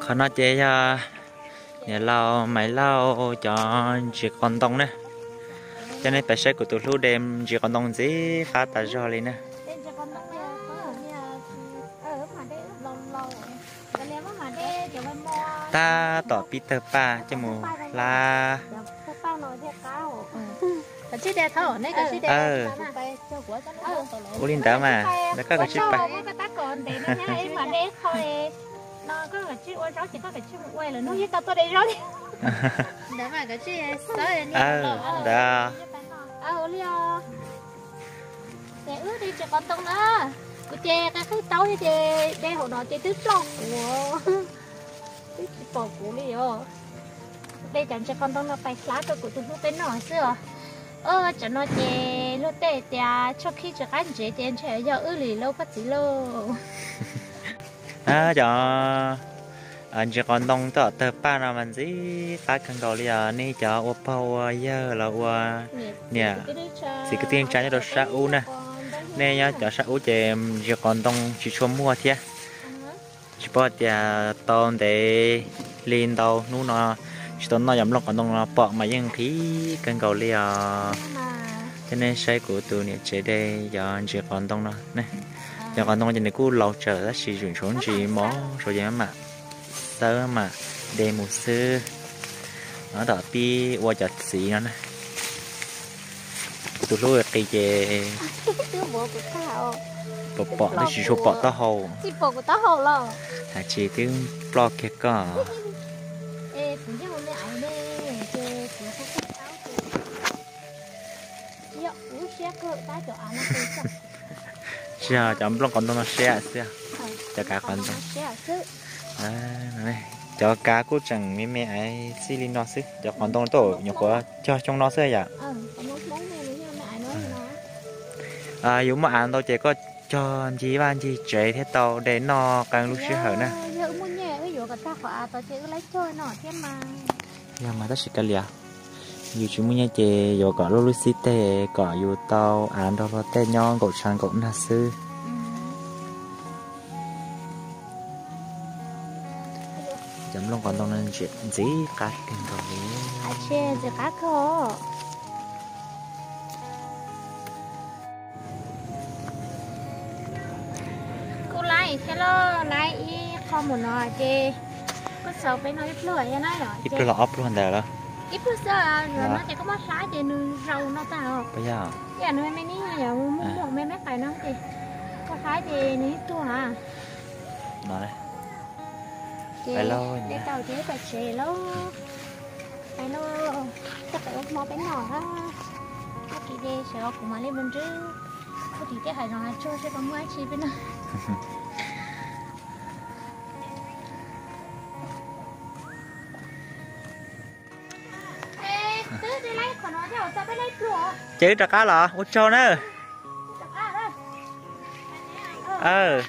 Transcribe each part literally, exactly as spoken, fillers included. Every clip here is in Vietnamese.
khó nói chế cho nhà lau máy lau cho chỉ còn tông nè cho nên phải sẽ của tụi lúc đêm chỉ còn tông gì phá ta cho lên nè ta tỏ Peter Pa cho mù là cái chiếc đeo thở này cái chiếc ờ u linh đá mà đã có cái chiếc pa ta còn để nó nhá em mà đeo thôi nó có cái chiếc quay chỉ có cái chiếc quay là nó như tao tôi đây rồi đó mà cái chiếc sợi ờ đó ờ Leo để ướt đi cho con tông nữa cái chè cái cái táo chè đeo hồi đó chè tứ tròn của tứ tròn của Leo đây chẳng cho con tông nó phải lá tôi của tôi lúc bên nọ xưa ơ cho nó chè lúc tệ tè cho khi cho cái chè tiền chè giờ ư lì lâu phát gì lâu à cho anh chỉ còn đông tớ tớ pa nào mình gì phát cần cầu liền này cho ô bao giờ là ô nè thì cái tiền trái cho sa u nè nè nhá cho sa u chè chỉ còn đông chỉ cho mua thế chỉ bỏ tiền tôm để lên đầu nu nó chỉ tôm nó giảm lọc còn đông nó bỏ mà những khí cần cầu liền cho nên sai của tôi nè chế đây giờ chỉ còn đông nó nè giờ còn đông cho nên cứ lâu chờ đã sử dụng xuống chỉ mó rồi vậy mà sơ mà để một sư nó đỡ pi qua chặt xí nó nè tụi lôi cây chè bỏ bỏ nó chỉ số bỏ tao hồ chỉ bỏ của tao hồ lo à chỉ tiếng blog kia có ê cũng như hôm nay ảnh đây chè cũng không có tao chè yo u xe cơ tao cho ăn nó không chưa chấm blog còn đâu nó share xưa cho cả còn đâu à này cho cá cũng chẳng mấy mẹ ấy xí linh nó xí cho còn đâu tổ nhiều quá cho trong nó xưa vậy à nếu mà ăn đâu chỉ có cho gì ban gì chế thế tàu để nó càng lúc xưa hở nè nhưng mà ta chỉ cái lià dù chúng mình chế dù có lúc xí tê có dù tàu ăn đâu có tê nhon cột sang cột na sư chấm luôn còn đông nên chuyện gì cắt kinh cầu à chê gì cắt cơ cô lại hello lại không một nói chê có sợ phải nói ít lưỡi vậy nói rồi ít lưỡi ốp luôn đấy đó ít lưỡi sao rồi nó chỉ có mất lá chê nương rau nó tao bây giờ giờ nuôi mấy ní giờ muốn một mấy mấy phải nó thì có thái thì ní tua hả nó đây phải lâu nhỉ để tàu chế phải chế lâu phải lâu chắc phải ốp mò bánh nhỏ đó có kỳ đi sẽ có cùng mà lên bên trước có thì cái hải nó cho sẽ có mua chi bên này ê tứ đi lấy còn nó theo sao phải lấy cửa chế trà cá lọ út cho nữa ờ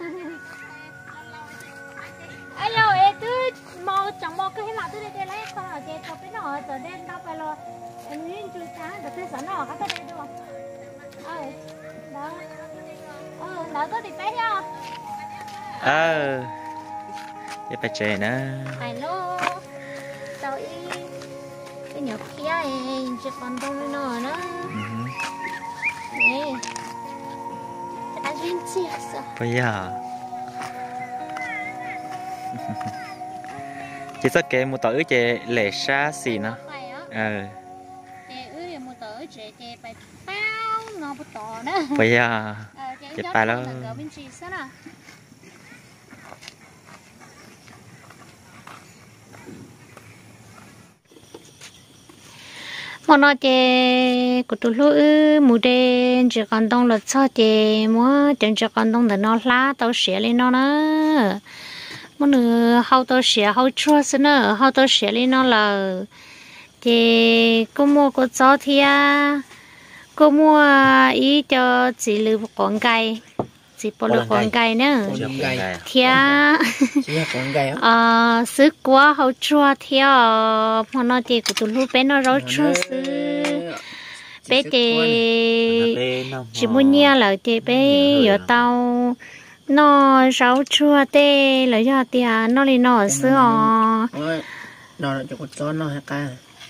alo ê tứ mò chẳng mò cái nào tứ đi đây lấy con ở trên top cái nọ từ đây đâu phải lo em nhìn chú sáng được cái sản nọ cái đây được ờ đó ờ đó có thì bé nha ờ để phải chế nữa alo tao y cái nhỏ kia ấy chỉ còn đâu nữa nữa nè anh duyên chia sao bây giờ chỉ có cái một tỏi chè lẻ xa xì nó ờ chè ư một tỏi chè chè phải bao ngon một tỏi nữa bây giờ chè phải đó một nó chè của tụi lũ mù đen chỉ còn đông là cho chè mua chẳng chỉ còn đông là nó lá tao xẻ lên nó nữa một nửa hậu tao xẻ hậu chua xí nữa hậu tao xẻ lên nó là chè cô mua cô cho thì à cô mua ý cho chị lừa con cây chị bỏ lừa con cây nữa thì à ờ sức quá hậu chua thì à mà nó chè của tụi lũ bé nó rau chua xí bé chè chỉ muốn nhia là chè bé giờ tao nó rau chua tê là do tia nó đi nó sữa nó là cho con chó nó hay cả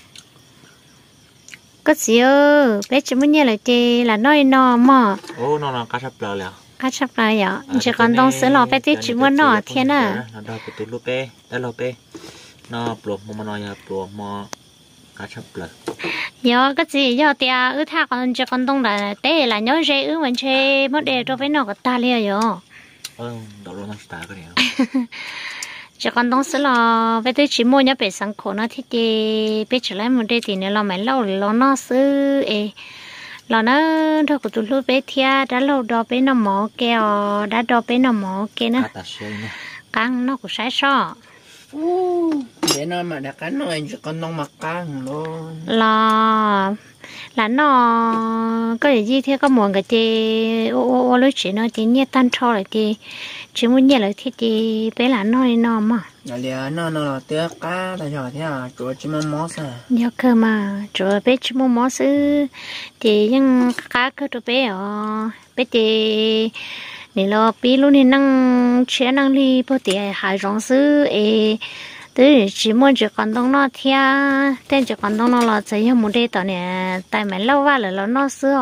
có gì ơ bé chỉ muốn nghe là chê là nói nó mà ô nó là cá sấu lờ lẹ cá sấu lại vậy chỉ còn đông sữa lò bé tê chỉ muốn nó thiên à nó đào cái tủ lô bé đã lô bé nó bột mà nó nhà bột mà cá sấu lờ nhớ cái gì do tia ư thà còn chỉ còn đông là tê là nhớ dễ ư mình chê mất để cho bé nó có ta liền rồi ờ đào nó ta cái này chỉ còn đông sữa lò bé tê chỉ muốn nhớ bé sang khổ nó thì chê bé trở lại một đây thì nó làm mấy lâu lo nó sữa ê là nó thôi của tụi lúc bé thia đã lâu đó bé nó mỏ keo đã đó bé nó mỏ keo nữa căng nó cũng sai so để nó mà đã cắn nó chỉ con nó mặc căng luôn là là nó có gì thế có muốn cái gì ô ô ô lúc chỉ nó chỉ nhét tan cho lại thì chỉ muốn nhét lại thì thì bé là nó nó mà là liền nó nó tiếc cá tại sao thế à chúa chỉ muốn món sao nhớ cơ mà chúa bé chỉ muốn món sư thì nhưng cá cơ tụi bé ở bé thì nếu lo bí luôn thì năng chế năng đi bao tiền hải rong sư ấy tới chỉ muốn chỉ còn đông nó thia tên chỉ còn đông nó là chỉ có một đây tao nè tại mày lâu qua là nó sữa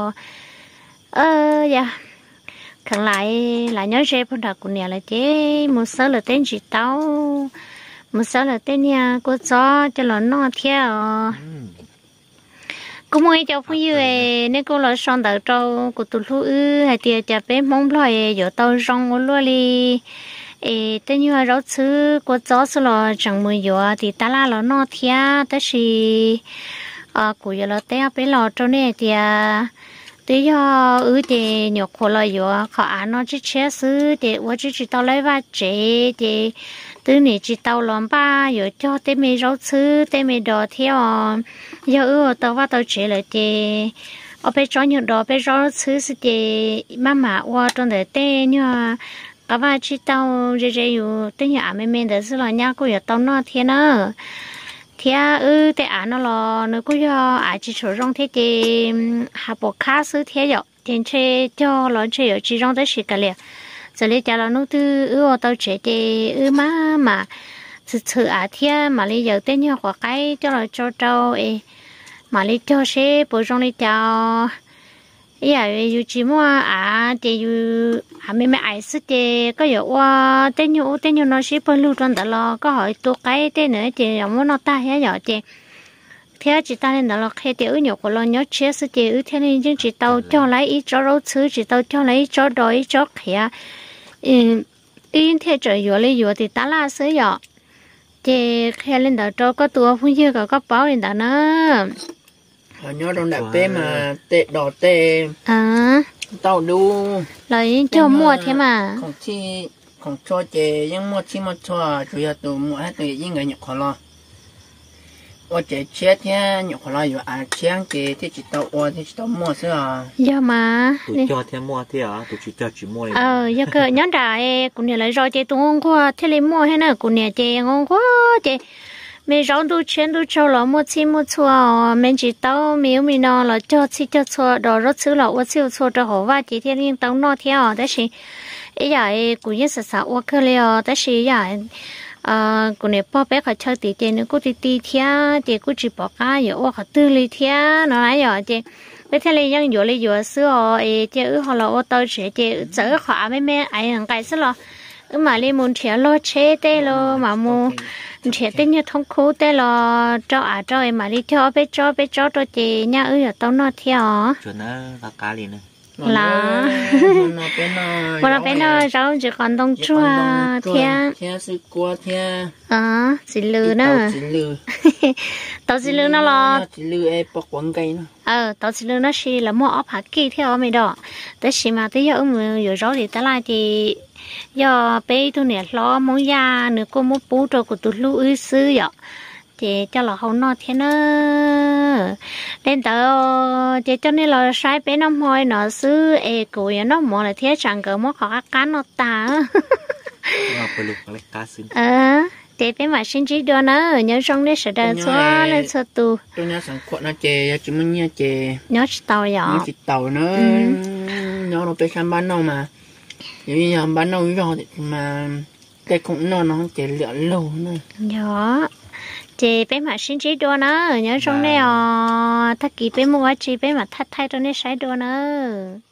ờ dạ còn lại là nhớ chế phong đặc của nè là chế một số là tên chỉ tao một số là tên nhà cô cho cho là nó theo cô mới cho phụ yêu nên cô là son đầu trâu của tụi lũ ư hay tiệt chả bé mong loài giờ tao rong ngô lúa li ê tên như là rau chứ cô cho số là chẳng mười giờ thì ta la là nó thia tới si à cô giờ là té bé lò trâu nè thì tới giờ ư thì nhọc khổ là giờ khó ăn nó chỉ chế sư thì tôi chỉ chỉ tao lấy vài chế thì từ này chỉ tao làm ba giờ cho tới mấy rau chứ tới mấy đồ theo giờ ư tao vào tao chế lại thì ở bên trong nhiều đồ bên rau chứ thì mama qua trong đấy tên như các bạn chỉ tao dễ dễอยู่tới nhà mẹ mẹ đấy là nhà cô giờ tao nó thế nữa thì ư tại ăn nó là nó cũng giờ à chỉ số rong thế thì hà bộ khá sư thế giờ tiền chơi cho nó chơi ở chỉ rong tới xí cái liền giờ lấy cho nó nấu từ ư tao chế thì ư má mà thực sự à thế mà lấy giờ tên nhau của cái cho nó cho trâu ấy mà lấy cho xe bộ rong lấy cho ý là dù chỉ mua à thì dù à mấy mấy ai sức thì có giờ qua tên nhau tên nhau nó sẽ phân lưu trong đó lo có hỏi tôi cái tên nữa thì muốn nó ta hết giờ thì thế chỉ ta nên đó là khi tiểu nhiều của lo nhớ chia sức thì ư thế nên chỉ tao cho lấy ít cho rau thứ chỉ tao cho lấy cho đói cho khía ừ in thế trời vừa lấy vừa thì ta la sữa giờ thì khi lên đó cho có tua phun dưa có có báo lên đó nữa họ nhớ trong đại bé mà tệ đỏ tệ à tàu đu lấy cho mua thế mà không chi không cho chế nhưng mua chi mua cho chủ yếu tụ mua hết tụi những người nhập khó lo ở chế chết thế nhập khó lo rồi à chế chế thì chỉ tàu ở thì chỉ tàu mua thôi à giờ mà tụi cho thêm mua thế à tụi chỉ cho chỉ mua này ờ giờ cơ nhớ ra cũng này lấy rồi chế tụi ngon quá thế lấy mua hay nữa cũng này chế ngon quá chế mình rong đủ钱đủ châu là mua chi mua chua mình chỉ tao miếu mình nó là cho chi cho chua đó rất xứ là ô chiêu chua cho họ và chỉ thiên nhiên tao nó theo đó là ấy giờ cũng như sợ sợ ô cơ liệu đó là giờ à cũng này bỏ bé khỏi chơi tí tiền nữa cũng tí tí theo thì cũng chỉ bỏ cá giờ ô khỏi tư lý theo nó ấy giờ thì bây giờ lấy những giờ lấy giờ xưa ấy thì ở họ là ô tao sẽ thì giờ họ mấy mấy ấy hàng cái xưa là mà lấy muốn theo lo chế tê lo mà mua trẻ tên như thông khu tên là cho à cho em mà đi cho bé cho bé cho cho chị nha ơi ở tao nó theo chuẩn là cá liền này là mà là bé nó rau chỉ còn đông chua theo theo sự qua theo à xì lư nữa xì lư tao xì lư nó lo xì lư em bọc quần cây nó ờ tao xì lư nó xì là mua ốp hạt kỳ theo mày đó tới xì mà tới giờ ông vừa rau thì tới lại thì giờ bé tôi nè lo món da nữa cô muốn bú cho của tụi lũ ư sư vậy thì cho là không nói thế nữa nên tao thì cho nên là sai bé nó mồi nó sư ê cô nó mồi là thế chẳng cỡ món khó cá nó ta nó phải lục lấy cá xin ờ thì bé mà xin chỉ đưa nó nhớ trong đấy sẽ đợi xóa lên xóa tù tôi nhớ sẵn quạt nó chè chỉ muốn nhớ chè nhớ tàu vậy nhớ chỉ tàu nữa nhớ nó bé khám bán đâu mà vì giờ bán nấu rồi thì mà cái cũng nó nó chỉ lựa lâu nữa nhỏ chị bé mà xin chỉ đua nữa nhớ trong đây à thắc kỳ bé mua chị bé mà thắt thay cho nên sai đua nữa